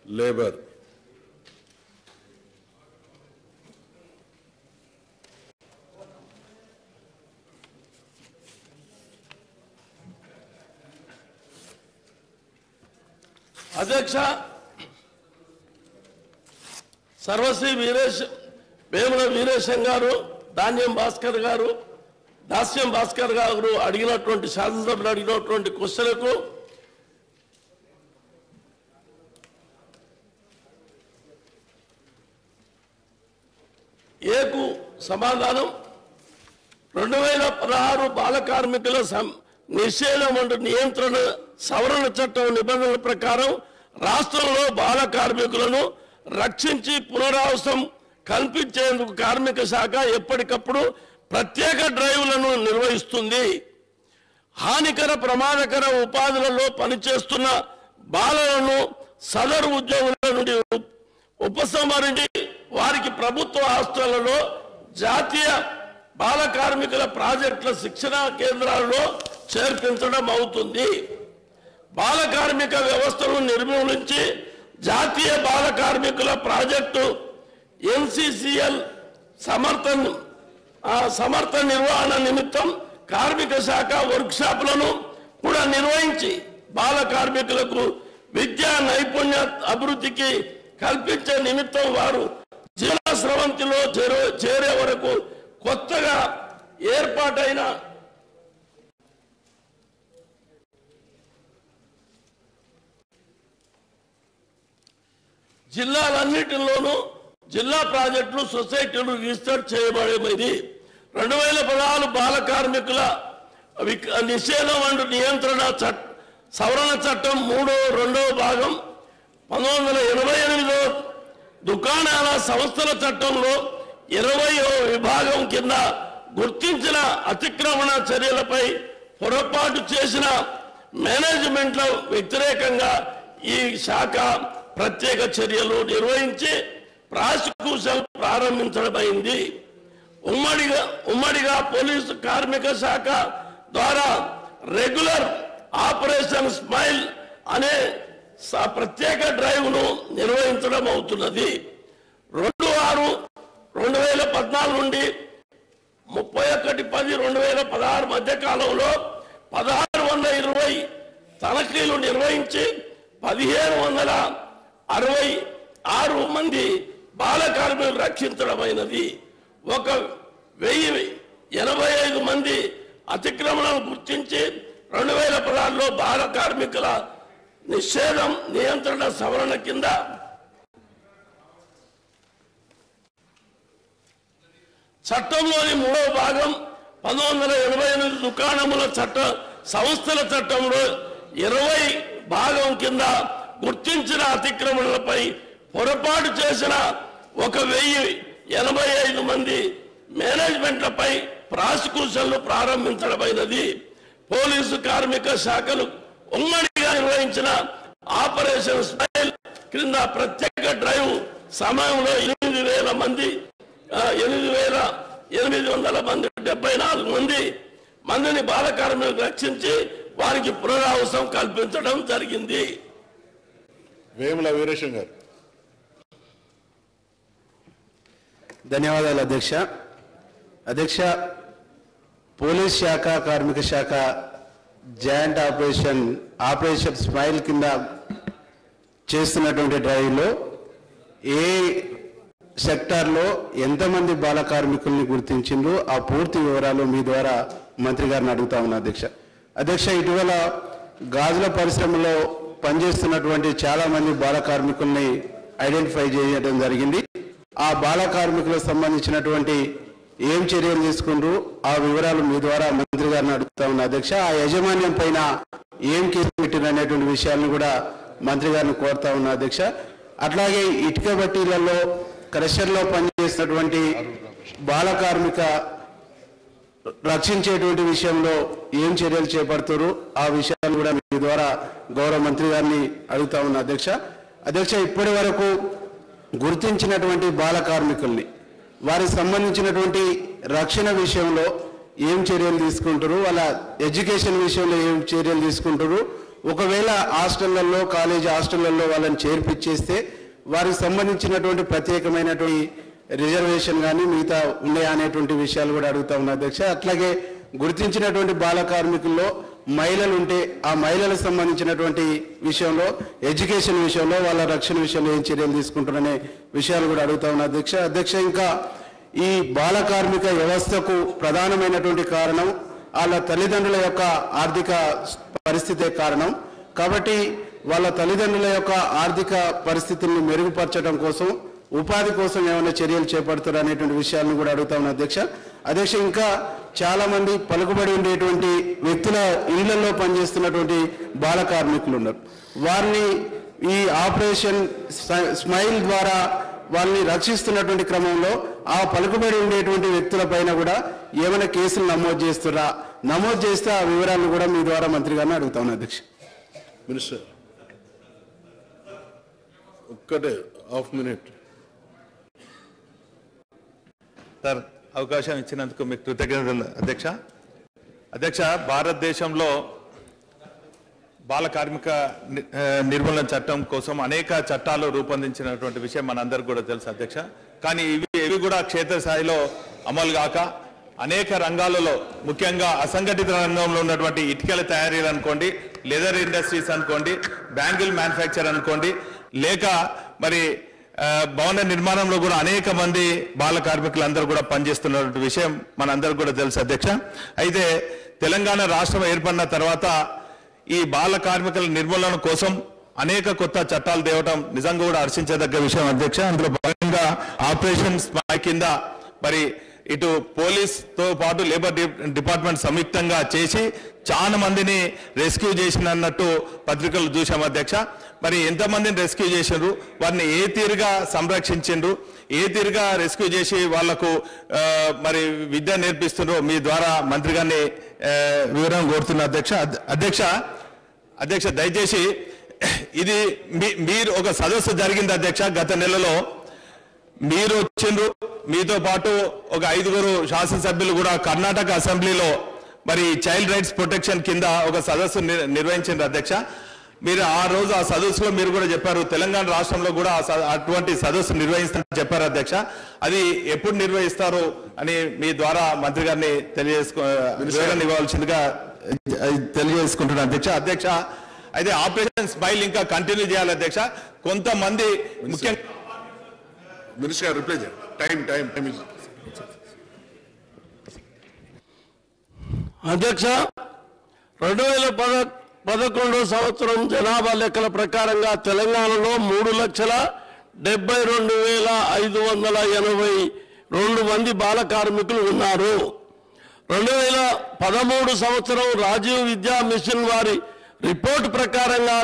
labor. అధ్యక్ష సర్వశ్రీ వేముల వీరేశం గారు దాస్యం భాస్కర్ గారు అడిగినటువంటి శాసనసభలో అడిగినటువంటి క్వశ్చన్లకు ఏకు సమాధానం 2016 బాల కార్మికుల నిషేధం వంటి నియంత్రణ సవరణ చట్టం నిబంధనల ప్రకారం రాష్ట్రంలో బాల కార్మికులను రక్షించి పునరావాసం కల్పించేందుకు కార్మిక శాఖ ఎప్పటికప్పుడు ప్రత్యేక డ్రైవ్లను నిర్వహిస్తుంది. హానికర ప్రమాదకర ఉపాధులలో పనిచేస్తున్న బాలలను సదరు ఉద్యోగుల నుండి ఉపసంహరించి వారికి ప్రభుత్వ హాస్టళ్లలో జాతీయ బాల కార్మికుల ప్రాజెక్టుల శిక్షణ కేంద్రాలలో చేర్పించడం అవుతుంది. బాల కార్మిక వ్యవస్థను నిర్మూలించి జాతీయ బాల కార్మికుల ప్రాజెక్టు ఎన్సిసిఎల్ సమర్థ నిర్వహణ నిమిత్తం కార్మిక శాఖ వర్క్షాపులను కూడా నిర్వహించి బాల కార్మికులకు విద్యా నైపుణ్య అభివృద్ధికి కల్పించే నిమిత్తం వారు జిల్లా స్రవంతిలో చేరే వరకు కొత్తగా ఏర్పాటైన జిల్లాలన్నిటిలోనూ జిల్లా ప్రాజెక్టులు సొసైటీలు రిజిస్టర్ చేయబడేది. 2016 బాల కార్మికుల నిషేధం అండ్ నియంత్రణ సవరణ చట్టం 3వ భాగం 1988 దుకాణాల సంస్థల చట్టంలో 20వ విభాగం కింద గుర్తించిన అతిక్రమణ చర్యలపై పొరపాటు చేసిన మేనేజ్మెంట్ల వ్యతిరేకంగా ఈ శాఖ ప్రత్యేక చర్యలు నిర్వహించి ప్రాసిక్యూషన్ ప్రారంభించడమైంది. ఉమ్మడిగా పోలీసు కార్మిక శాఖ ద్వారా రెగ్యులర్ ఆపరేషన్ స్మైల్ అనే ప్రత్యేక డ్రైవ్ను నిర్వహించడం అవుతున్నది. 2/6/2014 నుండి 31/10/2016 మధ్య కాలంలో 1620 తనిఖీలు నిర్వహించి 1766 మంది బాల కార్మికులు రక్షించడమైనది. 1085 మంది అతిక్రమణను గుర్తించి 2016లో బాల కార్మికుల నిషేధం నియంత్రణ సవరణ కింద చట్టంలోని 3వ భాగం 1988 దుకాణముల సంస్థల చట్టంలో 20 భాగం కింద గుర్తించిన అతిక్రమణలపై పొరపాటు చేసిన 1085 మంది మేనేజ్మెంట్లపై ప్రాసిక్యూషన్లు ప్రారంభించడమైనది. పోలీసు కార్మిక శాఖలు ఉమ్మడిగా నిర్వహించిన ఆపరేషన్ స్మైల్ క్రింద ప్రత్యేక డ్రైవ్ సమయంలో 8,800 మంది 74 మందిని బాల కార్మికులకు రక్షించి వారికి పునరావాసం కల్పించడం జరిగింది. వేముల వీరేశం గారు. ధన్యవాదాలు అధ్యక్ష. అధ్యక్ష, పోలీస్ శాఖ కార్మిక శాఖ జాయింట్ ఆపరేషన్ స్మైల్ కింద చేస్తున్నటువంటి డ్రైవ్లో ఏ సెక్టార్లో ఎంతమంది బాల కార్మికుల్ని గుర్తించిండ్రు ఆ పూర్తి వివరాలు మీ ద్వారా మంత్రి గారిని అడుగుతా ఉన్నా అధ్యక్ష. అధ్యక్ష, ఇటీవల గాజుల పరిశ్రమలో పనిచేస్తున్నటువంటి చాలా మంది బాల కార్మికుల్ని ఐడెంటిఫై చేయడం జరిగింది. ఆ బాల కార్మికులకు సంబంధించినటువంటి ఏం చర్యలు తీసుకుంటూ ఆ వివరాలు మీ ద్వారా మంత్రి గారిని అడుగుతా ఉన్నా అధ్యక్ష. ఆ యాజమాన్యం పైన ఏం కేసు పెట్టిన అనేటువంటి విషయాలను కూడా మంత్రి గారిని కోరుతా ఉన్నా అధ్యక్ష. అట్లాగే ఇటుక బట్టీలలో క్రషర్లో పనిచేసినటువంటి బాల కార్మిక రక్షించేటువంటి విషయంలో ఏం చర్యలు చేపడుతారు ఆ విషయాలు కూడా మీ ద్వారా గౌరవ మంత్రి గారిని అడుగుతా ఉన్నా అధ్యక్ష. అధ్యక్ష, ఇప్పటి వరకు గుర్తించినటువంటి బాల కార్మికుల్ని వారికి సంబంధించినటువంటి రక్షణ విషయంలో ఏం చర్యలు తీసుకుంటారు, వాళ్ళ ఎడ్యుకేషన్ విషయంలో ఏం చర్యలు తీసుకుంటారు, ఒకవేళ హాస్టళ్లలో కాలేజీ హాస్టళ్లలో వాళ్ళని చేర్పించేస్తే వారికి సంబంధించినటువంటి ప్రత్యేకమైనటువంటి రిజర్వేషన్ కానీ మిగతా ఉన్నాయా అనేటువంటి విషయాలు కూడా అడుగుతా ఉన్నా అధ్యక్ష. అట్లాగే గుర్తించినటువంటి బాల కార్మికుల్లో మహిళలు ఉంటే ఆ మహిళలకు సంబంధించినటువంటి విషయంలో ఎడ్యుకేషన్ విషయంలో వాళ్ళ రక్షణ విషయంలో ఏం చర్యలు తీసుకుంటారనే విషయాలు కూడా అడుగుతా ఉన్నా అధ్యక్ష. అధ్యక్ష, ఇంకా ఈ బాల కార్మిక వ్యవస్థకు ప్రధానమైనటువంటి కారణం వాళ్ళ తల్లిదండ్రుల యొక్క ఆర్థిక పరిస్థితే కారణం. కాబట్టి వాళ్ళ తల్లిదండ్రుల యొక్క ఆర్థిక పరిస్థితులను మెరుగుపరచడం కోసం ఉపాధి కోసం ఏమైనా చర్యలు చేపడతారు అనేటువంటి విషయాలను కూడా అడుగుతా ఉన్నా అధ్యక్ష. అధ్యక్ష, ఇంకా చాలా మంది పలుకుబడి ఉండేటువంటి వ్యక్తుల ఇళ్లలో పనిచేస్తున్నటువంటి బాల కార్మికులు ఉన్నారు. వారిని ఈ ఆపరేషన్ స్మైల్ ద్వారా వాళ్ళని రక్షిస్తున్నటువంటి క్రమంలో ఆ పలుకుబడి ఉండేటువంటి వ్యక్తుల పైన కూడా ఏమైనా కేసులు నమోదు చేస్తురా, నమోదు చేస్తే ఆ వివరాలను కూడా మీ ద్వారా మంత్రి గారిని అడుగుతా ఉన్నా అధ్యక్ష. మినిస్టర్ ఒక్కటే హాఫ్ మినిట్. సార్, అవకాశం ఇచ్చినందుకు మీకు కృతజ్ఞతలు అధ్యక్ష. అధ్యక్ష, భారతదేశంలో బాల కార్మిక నిర్మూలన చట్టం కోసం అనేక చట్టాలు రూపొందించినటువంటి విషయం మనందరికీ కూడా తెలుసు అధ్యక్ష. కానీ ఇవి కూడా క్షేత్రస్థాయిలో అమలు కాక అనేక రంగాలలో, ముఖ్యంగా అసంఘటిత రంగంలో ఉన్నటువంటి ఇటుకల తయారీలు అనుకోండి, లెదర్ ఇండస్ట్రీస్ అనుకోండి, బ్యాంగిల్ మ్యానుఫ్యాక్చర్ అనుకోండి, లేక మరి భవన నిర్మాణంలో కూడా అనేక మంది బాల కార్మికులందరూ కూడా పనిచేస్తున్నటువంటి విషయం మనందరికీ కూడా తెలుసు అధ్యక్ష. అయితే తెలంగాణ రాష్ట్రం ఏర్పడిన తర్వాత ఈ బాల కార్మికుల నిర్మూలన కోసం అనేక కొత్త చట్టాలు తేవడం నిజంగా కూడా హర్షించదగ్గ విషయం అధ్యక్ష. అందులో భాగంగా ఆపరేషన్ స్మైల్ కింద మరి ఇటు పోలీస్తో పాటు లేబర్ డిపార్ట్మెంట్ సంయుక్తంగా చేసి చాలా మందిని రెస్క్యూ చేసినట్టు పత్రికలు చూసాం అధ్యక్ష. మరి ఎంతమందిని రెస్క్యూ చేసిండ్రు, వారిని ఏ తీరుగా సంరక్షించిండ్రు, ఏ తీరుగా రెస్క్యూ చేసి వాళ్లకు మరి విద్య నేర్పిస్తుండ్రో మీ ద్వారా మంత్రి గారిని వివరణ కోరుతున్నా అధ్యక్ష. అధ్యక్ష దయచేసి ఇది మీరు ఒక సదస్సు జరిగింది అధ్యక్ష గత నెలలో. మీరు వచ్చిండ్రు, మీతో పాటు ఒక 5 శాసనసభ్యులు కూడా కర్ణాటక అసెంబ్లీలో మరి చైల్డ్ రైట్స్ ప్రొటెక్షన్ కింద ఒక సదస్సు నిర్వహించిండ్రు అధ్యక్ష. మీరు ఆ రోజు ఆ సదస్సులో మీరు కూడా చెప్పారు తెలంగాణ రాష్ట్రంలో కూడా అటువంటి సదస్సు నిర్వహిస్తారని చెప్పారు అధ్యక్ష. అది ఎప్పుడు నిర్వహిస్తారు అని మీ ద్వారా మంత్రి గారిని ఇవ్వాల్సిందిగా తెలియజేసుకుంటున్నాను అధ్యక్ష. అయితే ఆపరేషన్ స్మైల్ ఇంకా కంటిన్యూ చేయాలి అధ్యక్ష. కొంతమంది ముఖ్యంగా మినిస్టర్ గారు రిప్లై చేయండి. టైం అధ్యక్ష, 2011 సంవత్సరం జనాభా లెక్కల ప్రకారంగా తెలంగాణలో 3,72,582 మంది బాల కార్మికులు ఉన్నారు. 2013 సంవత్సరం రాజీవ్ విద్యా మిషన్ వారి రిపోర్ట్ ప్రకారంగా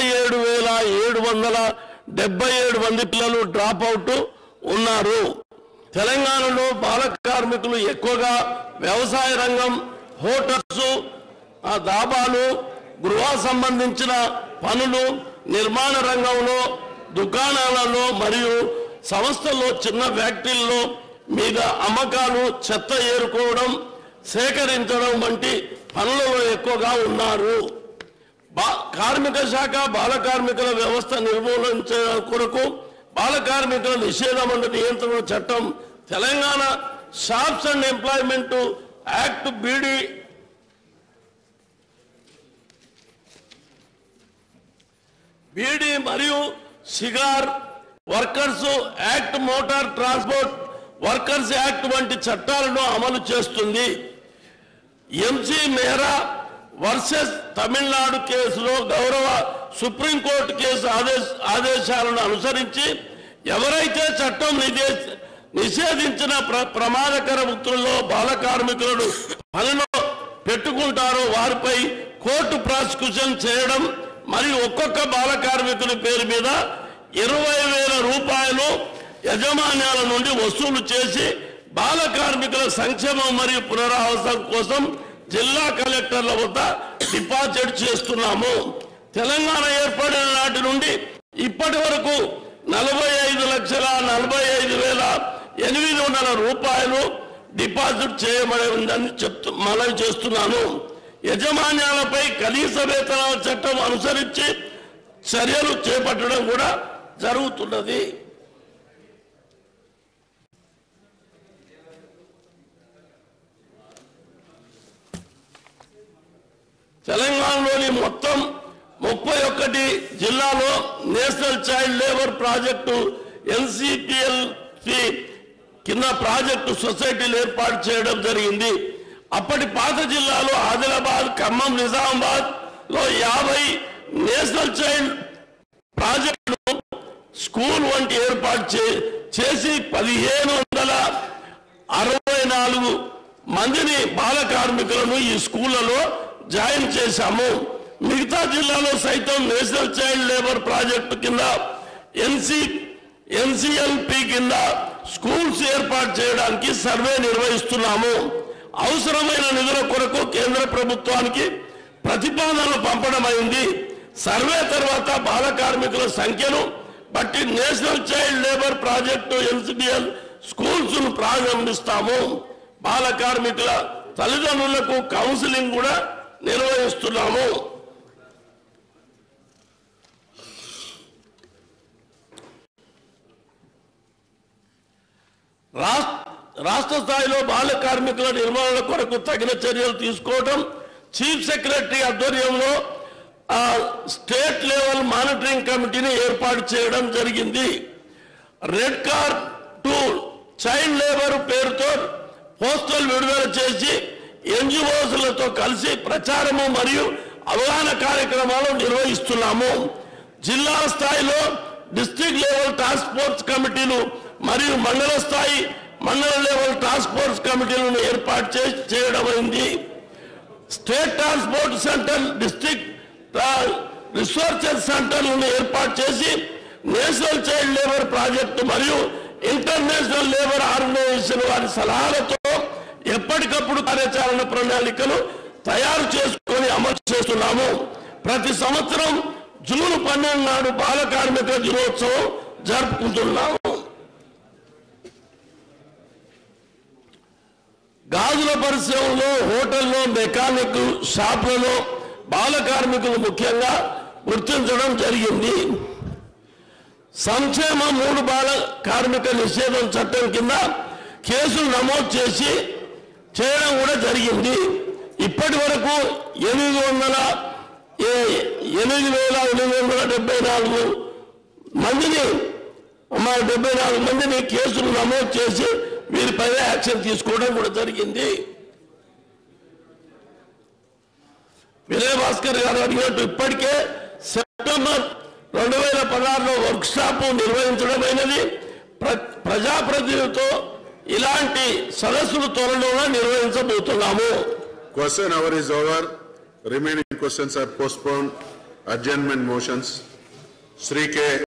47,777 మంది పిల్లలు డ్రాప్ అవుట్ ఉన్నారు. తెలంగాణలో బాల కార్మికులు ఎక్కువగా వ్యవసాయ రంగం, హోటల్స్, దాబాలు, గృహ సంబంధించిన పనులు, నిర్మాణ రంగంలో, దుకాణాలలో మరియు సంస్థల్లో, చిన్న ఫ్యాక్టరీల్లో మీద అమ్మకాలు, చెత్త ఏరుకోవడం, సేకరించడం వంటి పనులలో ఎక్కువగా ఉన్నారు. కార్మిక శాఖ బాల కార్మికుల వ్యవస్థ నిర్మూలించడం కొరకు బాల కార్మికుల నిషేధ మండలి నియంత్రణ చట్టం, Telangana shops and employment act, beedi మరియు cigar workers act, motor transport workers act వంటి చట్టాలను అమలు చేస్తుంది. ఎంసీ మేరా వర్సెస్ తమిళనాడు కేసులో గౌరవ సుప్రీంకోర్టు కేసు ఆదేశాలను అనుసరించి ఎవరైతే చట్టం నిషేధించిన ప్రమాదకర వృత్తుల్లో బాల కార్మికులను పనిలో పెట్టుకుంటారో వారిపై కోర్టు ప్రాసిక్యూషన్ చేయడం మరియు ఒక్కొక్క బాల కార్మికుని పేరు మీద 20,000 రూపాయలు యజమాన్యాల నుండి వసూలు చేసి బాల కార్మికుల సంక్షేమం మరియు పునరావాసం కోసం జిల్లా కలెక్టర్ల వద్ద డిపాజిట్ చేస్తున్నాము. తెలంగాణ ఏర్పడిన నాటి నుండి ఇప్పటి వరకు 45,45,800 రూపాయలు డిపాజిట్ చేయబడి ఉందని మనవి చేస్తున్నాను. యజమాన్యాలపై కనీస వేతనాల చట్టం అనుసరించి చర్యలు చేపట్టడం కూడా జరుగుతున్నది. తెలంగాణలోని మొత్తం 31 జిల్లాలో national child labour project NCPLC కింద ప్రాజెక్టు సొసైటీలు ఏర్పాటు చేయడం జరిగింది. అప్పటి పాత జిల్లాలో ఆదిలాబాద్, ఖమ్మం, నిజామాబాద్ లో 50 నేషనల్ చైల్డ్ ప్రాజెక్టు స్కూల్ వంటి ఏర్పాటు చేసి 1564 మందిని బాల కార్మికులను ఈ స్కూళ్లలో జాయిన్ చేశాము. మిగతా జిల్లాలో సైతం నేషనల్ చైల్డ్ లేబర్ ప్రాజెక్టు కింద NCLP కింద స్కూల్స్ ఏర్పాటు చేయడానికి సర్వే నిర్వహిస్తున్నాము. అవసరమైన నిధుల కొరకు కేంద్ర ప్రభుత్వానికి ప్రతిపాదనలు పంపడమైంది. సర్వే తర్వాత బాల కార్మికుల సంఖ్యను బట్టి national child labour project NCBL schools ను ప్రారంభిస్తాము. బాల కార్మికుల తల్లిదండ్రులకు కౌన్సిలింగ్ కూడా నిర్వహిస్తున్నాము. రాష్ట్ర స్థాయిలో బాల కార్మికుల నిర్మూలన కొరకు తగిన చర్యలు తీసుకోవడం, చీఫ్ సెక్రటరీ ఆధ్వర్యంలో స్టేట్ లెవెల్ మానిటరింగ్ కమిటీని ఏర్పాటు చేయడం జరిగింది. Red card to child labour పేరుతో పోస్టల్ విడుదల చేసి NGOలతో కలిసి ప్రచారము మరియు అవగాహన కార్యక్రమాలు నిర్వహిస్తున్నాము. జిల్లా స్థాయిలో డిస్ట్రిక్ట్ లెవెల్ టాస్క్ ఫోర్స్ కమిటీలు మరియు మండల స్థాయి మండల లెవెల్ టాస్క్ ఫోర్స్ కమిటీలను ఏర్పాటు చేయడమైంది. State transport centre, district resources సెంటర్లను ఏర్పాటు చేసి నేషనల్ చైల్డ్ లేబర్ ప్రాజెక్టు మరియు ఇంటర్నేషనల్ లేబర్ ఆర్గనైజేషన్ వారి సలహాలతో ఎప్పటికప్పుడు కార్యాచరణ ప్రణాళికలు తయారు చేసుకొని అమలు చేస్తున్నాము. ప్రతి సంవత్సరం జూన్ 12 నాడు బాల కార్మిక దినోత్సవం జరుపుకుంటున్నాము. గాజుల పరిశ్రమలో, హోటల్లో, మెకానిక్ షాపులలో బాల కార్మికులు ముఖ్యంగా గుర్తించడం జరిగింది. సంక్షేమ 3 బాల కార్మిక నిషేధం చట్టం కింద కేసులు నమోదు చేయడం కూడా జరిగింది. ఇప్పటి వరకు 8,874 మందిని కేసులు నమోదు చేసి వీరిపై యాక్షన్ తీసుకోవడం కూడా జరిగింది. వినయ్ భాస్కర్ గారు అడిగినట్టు ఇప్పటికే సెప్టెంబర్ 2016లో వర్క్ షాప్ నిర్వహించడమైనది. ప్రజాప్రతినిధులతో ఇలాంటి సదస్సులు త్వరలో నిర్వహించబోతున్నాము. Question hour is over. Remaining questions are postponed. Adjournment motions. Sri K.